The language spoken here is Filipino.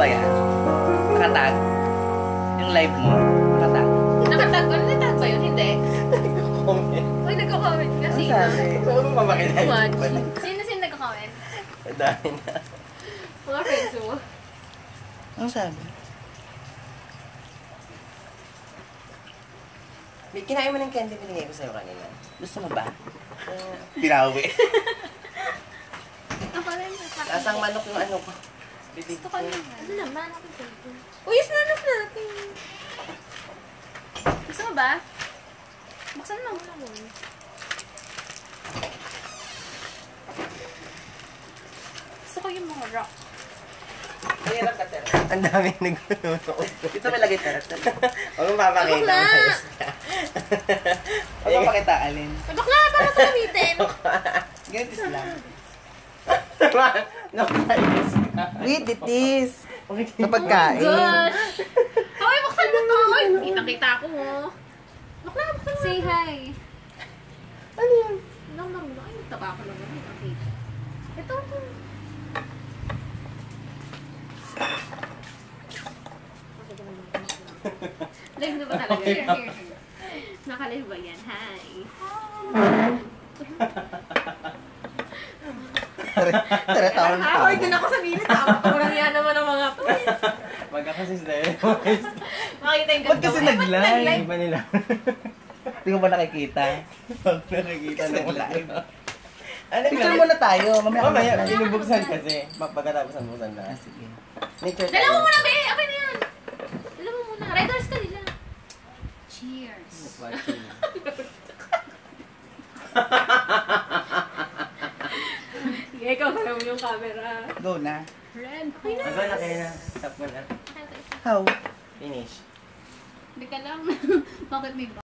ba yan? Nakatag? Yung live mo? Nakatag? Nakatag? Ano natag ba yun? Hindi. Comment. Uy, nagko-comment ka. Ano Sino? sabi? Ano ba makinig? Watch. Sino nagko-comment? Dami na. Mga friends mo. Ano sabi? Kinain mo ng candy binigay ko sa'yo kanina. Gusto mo ba? Pinawi. Ako rin. Tapos ang manok yung ano ko. Gusto ko naman. Ano naman? Ako ito. Uy, snanap natin. Gusto mo ba? Buksan mo muna mo. Gusto ko yung mga rock. Mahirap ka, Tera. Ang daming nagnunood. Dito may lagay tarat. Huwag mong papakita. Bakla! Ano pakita, Alin? Bakla! Para ito gamitin! Ganito lang. Nakainis ka. Wait, it is. Sa pagkain. Gosh! Hoy, buksan mo to! Hoy, kitang-kita ko, oh. Bakla, buksan mo. Say hi. Ano yan? Ay, taba ko lang naman. Nakita. Ito. Live na ba talaga? Here. Nakalive ba yan? Hi. Tara, taon pa. Hoy, dun ako sa minute. Walang yan naman ang mga to. Magkakasis na yun. Makita yung Ba't kasi nag-live? Iba nila. Hindi ko ba nakikita? Pag nakikita Kasi na nag-live. Ano Picture muna tayo. Mamaya, binubuksan kasi. Pagkatapos ang buksan na. Sige. Nature Dala mo muna, be! Okay na yan. Dala mo muna. Red horse ka nila. Cheers. Watching. Sige, ikaw na yung camera. Go na. Red. Okay na. Ano na kayo na? Stop mo na. How? Finish. Hindi ka lang. Bakit may